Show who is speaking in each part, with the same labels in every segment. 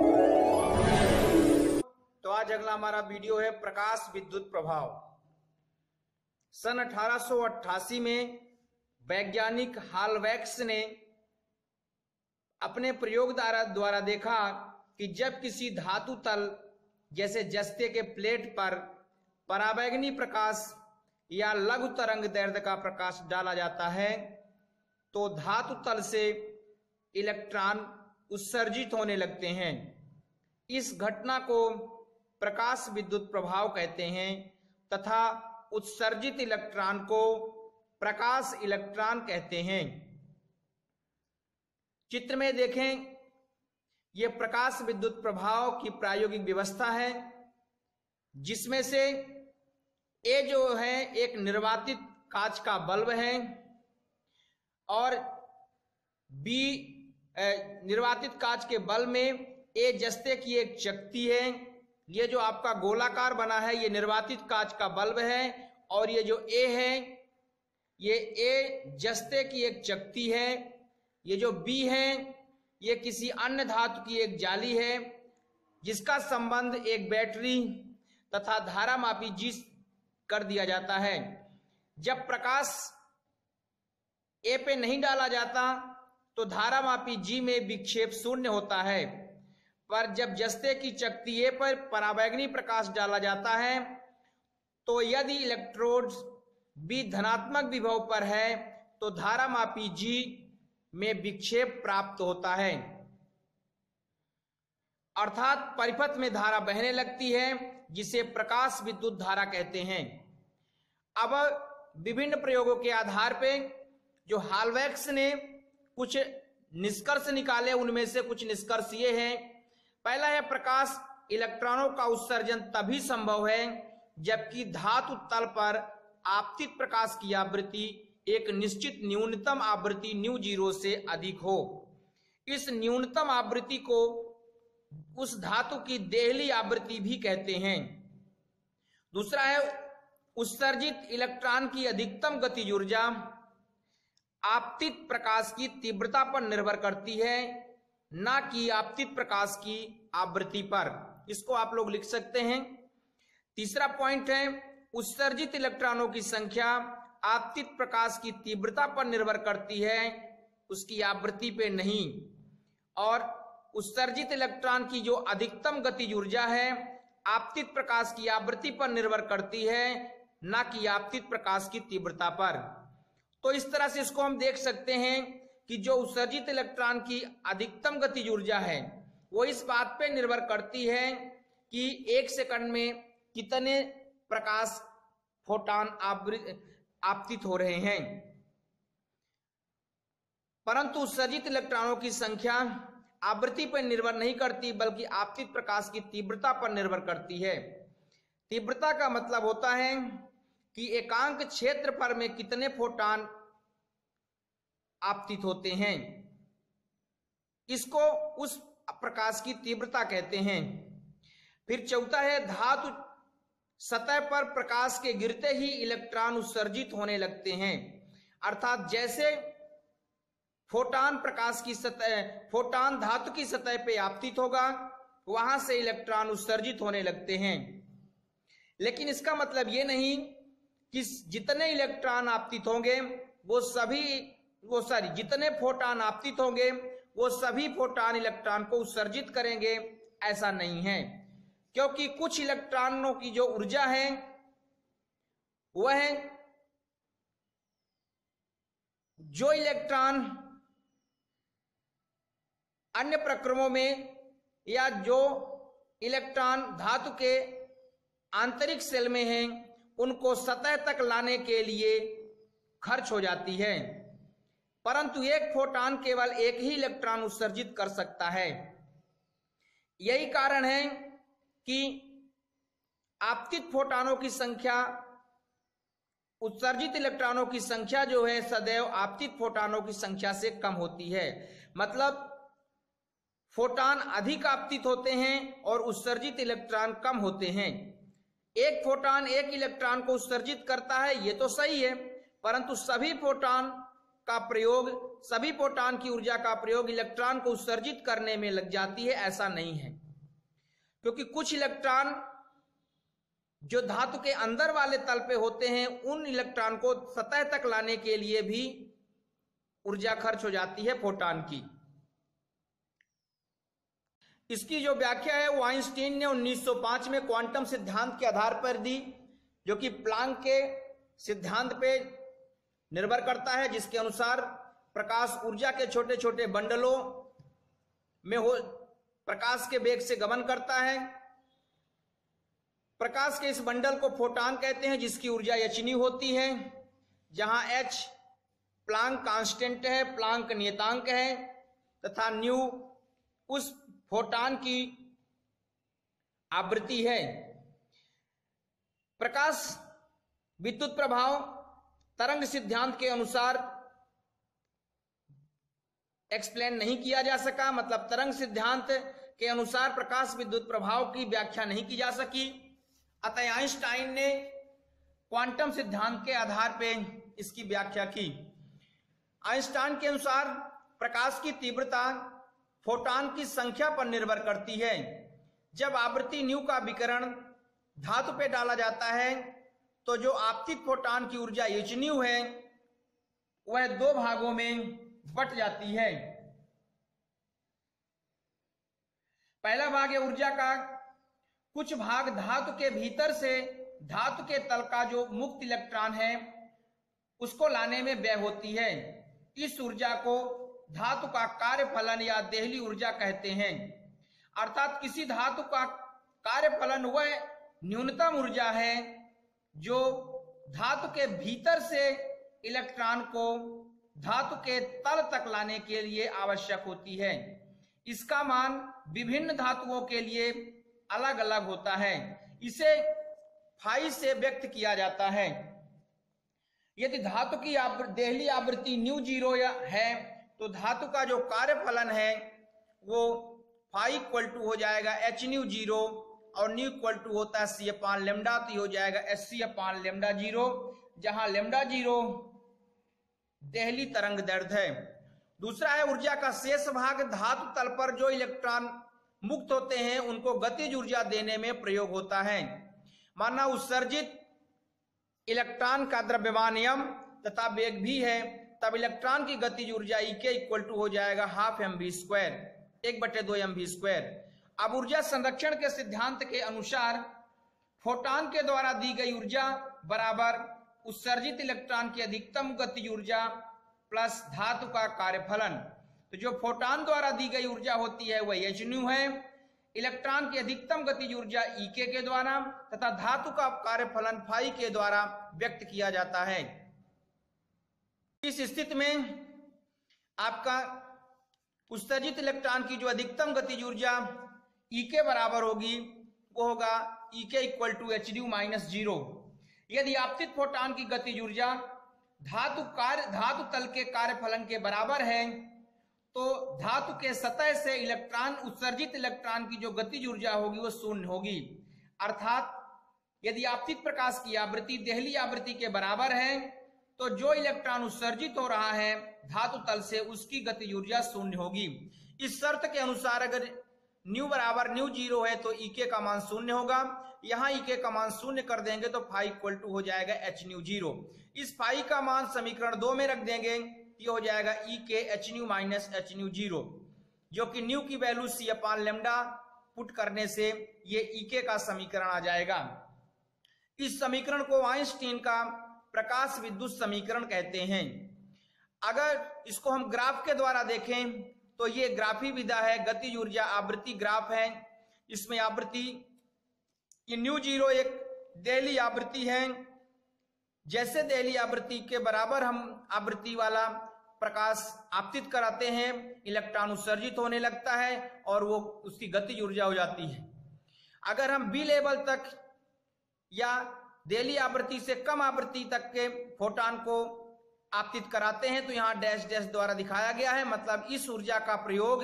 Speaker 1: तो आज अगला हमारा वीडियो है प्रकाश विद्युत प्रभाव। सन 1888 में वैज्ञानिक हालवैक्स ने अपने प्रयोग द्वारा देखा कि जब किसी धातु तल जैसे जस्ते के प्लेट पर पराबैंगनी प्रकाश या लघु तरंग दैर्ध्य का प्रकाश डाला जाता है तो धातु तल से इलेक्ट्रॉन उत्सर्जित होने लगते हैं। इस घटना को प्रकाश विद्युत प्रभाव कहते हैं तथा उत्सर्जित इलेक्ट्रॉन को प्रकाश इलेक्ट्रॉन कहते हैं। चित्र में देखें, यह प्रकाश विद्युत प्रभाव की प्रायोगिक व्यवस्था है, जिसमें से ए जो है एक निर्वातित कांच का बल्ब है और बी निर्वातित कांच के बल्ब में ए जस्ते की एक चकती है। ये जो आपका गोलाकार बना है ये निर्वातित कांच का बल्ब है और ये जो ए है ये ए जस्ते की एक चकती है। ये जो बी है ये किसी अन्य धातु की एक जाली है जिसका संबंध एक बैटरी तथा धारामापी जी कर दिया जाता है। जब प्रकाश ए पे नहीं डाला जाता तो धारामापी जी में विक्षेप शून्य होता है, पर जब जस्ते की चकती ए पर पराबैंगनी प्रकाश डाला जाता है तो यदि इलेक्ट्रोड बी धनात्मक विभव पर है तो धारामापी जी में विक्षेप प्राप्त होता है, अर्थात परिपथ में धारा बहने लगती है, जिसे प्रकाश विद्युत धारा कहते हैं। अब विभिन्न प्रयोगों के आधार पर जो हालवैक्स ने कुछ निष्कर्ष निकाले, उनमें से कुछ निष्कर्ष ये हैं। पहला है, प्रकाश इलेक्ट्रॉनों का उत्सर्जन तभी संभव है जबकि धातु तल पर आपतित प्रकाश की आवृत्ति एक निश्चित न्यूनतम आवृत्ति ν0 से अधिक हो। इस न्यूनतम आवृत्ति को उस धातु की देहली आवृत्ति भी कहते हैं। दूसरा है, उत्सर्जित इलेक्ट्रॉन की अधिकतम गतिज ऊर्जा आपतित प्रकाश की तीव्रता पर निर्भर करती है, ना कि आपतित प्रकाश की आवृत्ति पर। इसको आप लोग लिख सकते हैं। तीसरा पॉइंट है, उत्सर्जित इलेक्ट्रॉनों की संख्या आपतित प्रकाश की तीव्रता पर निर्भर करती है, उसकी आवृत्ति पे नहीं। और उत्सर्जित इलेक्ट्रॉन की जो अधिकतम गतिज ऊर्जा है आपतित प्रकाश की आवृत्ति पर निर्भर करती है, ना कि आपतित प्रकाश की तीव्रता पर। तो इस तरह से इसको हम देख सकते हैं कि जो उत्सर्जित इलेक्ट्रॉन की अधिकतम गतिज ऊर्जा है वो इस बात पे निर्भर करती है कि एक सेकंड में कितने प्रकाश फोटॉन आपतित हो रहे हैं, परंतु उत्सर्जित इलेक्ट्रॉनों की संख्या आवृत्ति पर निर्भर नहीं करती बल्कि आपतित प्रकाश की तीव्रता पर निर्भर करती है। तीव्रता का मतलब होता है कि एकांक क्षेत्रफल में कितने फोटॉन आपतित होते हैं, इसको उस प्रकाश की तीव्रता कहते हैं। फिर चौथा है, धातु सतह पर प्रकाश के गिरते ही इलेक्ट्रॉन उत्सर्जित होने लगते हैं, अर्थात जैसे फोटॉन धातु की सतह पे आपतित होगा वहां से इलेक्ट्रॉन उत्सर्जित होने लगते हैं। लेकिन इसका मतलब ये नहीं कि जितने इलेक्ट्रॉन आपतित होंगे जितने फोटॉन आपतित होंगे वो सभी फोटॉन इलेक्ट्रॉन को उत्सर्जित करेंगे, ऐसा नहीं है। क्योंकि कुछ इलेक्ट्रॉनों की जो ऊर्जा है वह जो इलेक्ट्रॉन अन्य प्रक्रमों में या जो इलेक्ट्रॉन धातु के आंतरिक सेल में हैं उनको सतह तक लाने के लिए खर्च हो जाती है, परंतु एक फोटॉन केवल एक ही इलेक्ट्रॉन उत्सर्जित कर सकता है। यही कारण है कि आपतित फोटॉनों की संख्या उत्सर्जित इलेक्ट्रॉनों की संख्या जो है सदैव आपतित फोटॉनों की संख्या से कम होती है। मतलब फोटॉन अधिक आपतित होते हैं और उत्सर्जित इलेक्ट्रॉन कम होते हैं। एक फोटॉन एक इलेक्ट्रॉन को उत्सर्जित करता है, ये तो सही है, परंतु सभी फोटॉन का प्रयोग, सभी प्रोटॉन की ऊर्जा का प्रयोग इलेक्ट्रॉन को उत्सर्जित करने में लग जाती है, ऐसा नहीं है। क्योंकि कुछ इलेक्ट्रॉन जो धातु के अंदर वाले तल पे होते हैं, उन इलेक्ट्रॉन को सतह तक लाने के लिए भी ऊर्जा खर्च हो जाती है फोटॉन की। इसकी जो व्याख्या है वो आइंस्टीन ने 1905 में क्वांटम सिद्धांत के आधार पर दी, जो कि प्लांक के सिद्धांत पे निर्भर करता है, जिसके अनुसार प्रकाश ऊर्जा के छोटे छोटे बंडलों में हो प्रकाश के वेग से गमन करता है। प्रकाश के इस बंडल को फोटॉन कहते हैं, जिसकी ऊर्जा hν होती है, जहां h प्लांक कांस्टेंट है, प्लांक नियतांक है, तथा न्यू उस फोटॉन की आवृत्ति है। प्रकाश विद्युत प्रभाव तरंग सिद्धांत के अनुसार एक्सप्लेन नहीं किया जा सका, मतलब तरंग सिद्धांत के अनुसार प्रकाश विद्युत प्रभाव की व्याख्या नहीं की जा सकी। अतः आइंस्टाइन ने क्वांटम सिद्धांत के आधार पर इसकी व्याख्या की। आइंस्टाइन के अनुसार प्रकाश की तीव्रता फोटॉन की संख्या पर निर्भर करती है। जब आवृत्ति न्यू का विकिरण धातु पे डाला जाता है तो जो आपतित फोटॉन की ऊर्जा hν है वह दो भागों में बट जाती है। पहला भाग है ऊर्जा का कुछ भाग धातु के भीतर से धातु के तल का जो मुक्त इलेक्ट्रॉन है उसको लाने में व्यय होती है। इस ऊर्जा को धातु का कार्यफलन या देहली ऊर्जा कहते हैं। अर्थात किसी धातु का कार्यफलन वह न्यूनतम ऊर्जा है जो धातु के भीतर से इलेक्ट्रॉन को धातु के तल तक लाने के लिए आवश्यक होती है। इसका मान विभिन्न धातुओं के लिए अलग अलग होता है। इसे फाई से व्यक्त किया जाता है। यदि धातु की देहली आवृत्ति ν0 है तो धातु का जो कार्यफलन है वो फाई इक्वल टू हो जाएगा hν0 और न्यू इक्वल टू होता है c/λ, तो हो जाएगा hc/λ0, जहां λ0 देहली तरंग दैर्ध्य है। दूसरा है ऊर्जा का शेष भाग धातु तल पर जो इलेक्ट्रॉन मुक्त होते हैं उनको गतिज ऊर्जा देने में प्रयोग होता है। माना उत्सर्जित इलेक्ट्रॉन का द्रव्यमान m तथा वेग भी है, तब इलेक्ट्रॉन की गतिज ऊर्जा E इक्वल टू हो जाएगा 12 mv², 1/2 mv²। अब ऊर्जा संरक्षण के सिद्धांत के अनुसार फोटॉन के द्वारा दी गई ऊर्जा बराबर उत्सर्जित इलेक्ट्रॉन की अधिकतम गतिज ऊर्जा प्लस धातु का कार्यफलन। तो जो फोटॉन द्वारा दी गई ऊर्जा होती है वह hν है, इलेक्ट्रॉन की अधिकतम गतिज ऊर्जा E के द्वारा तथा धातु का कार्यफलन फाई के द्वारा व्यक्त किया जाता है। इस स्थिति में आपका उत्सर्जित इलेक्ट्रॉन की जो अधिकतम गतिज ऊर्जा E के बराबर होगी वो होगा E इक्वल टू hν - 0। यदि आपतित फोटॉन की गतिज ऊर्जा धातु तल के कार्यफलन के बराबर है तो धातु के सतह से इलेक्ट्रॉन उत्सर्जित इलेक्ट्रॉन की जो गतिज ऊर्जा होगी वो शून्य होगी। अर्थात यदि आपतित प्रकाश की आवृत्ति देहली आवृत्ति के बराबर है तो जो इलेक्ट्रॉन उत्सर्जित हो रहा है धातु तल से उसकी गतिज ऊर्जा शून्य होगी। इस शर्त के अनुसार अगर न्यू बराबर ν0 है तो E का मान शून्य होगा। यहाँ E का मान शून्य कर देंगे तो फाई इक्वल टू हो जाएगा hν0। इस फाई का मान समीकरण 2 में रख देंगे, ये हो जाएगा E hν - hν0, जो कि न्यू की वैल्यू c/λ पुट करने से ये E का समीकरण आ जाएगा। इस समीकरण को आइंस्टीन का प्रकाश विद्युत समीकरण कहते हैं। अगर इसको हम ग्राफ के द्वारा देखें तो ये ग्राफी विधा है, गतिज ऊर्जा आवृत्ति ग्राफ है। इसमें आवृत्ति ये ν0 एक देहली आवृत्ति है। जैसे देहली आवृत्ति के बराबर हम आवृत्ति वाला प्रकाश आपतित कराते हैं, इलेक्ट्रॉन उत्सर्जित होने लगता है और वो उसकी गतिज ऊर्जा हो जाती है। अगर हम बी लेवल तक या देहली आवृत्ति से कम आवृत्ति तक के फोटॉन को आपतित कराते हैं तो यहाँ डैश डैश द्वारा दिखाया गया है। मतलब इस ऊर्जा का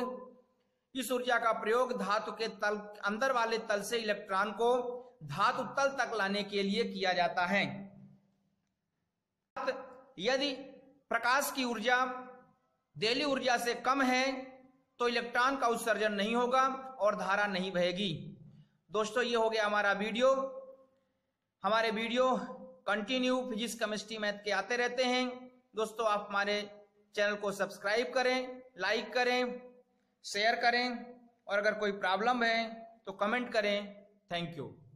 Speaker 1: प्रयोग धातु के तल अंदर वाले तल से इलेक्ट्रॉन को धातु तल तक लाने के लिए किया जाता है। यदि प्रकाश की ऊर्जा दैलीय ऊर्जा से कम है तो इलेक्ट्रॉन का उत्सर्जन नहीं होगा और धारा नहीं बहेगी। दोस्तों, ये हो गया हमारा वीडियो। हमारे video continue physics, chemistry, math के आते रहते हैं। दोस्तों, आप हमारे चैनल को सब्सक्राइब करें, लाइक करें, शेयर करें और अगर कोई प्रॉब्लम है तो कमेंट करें। Thank you.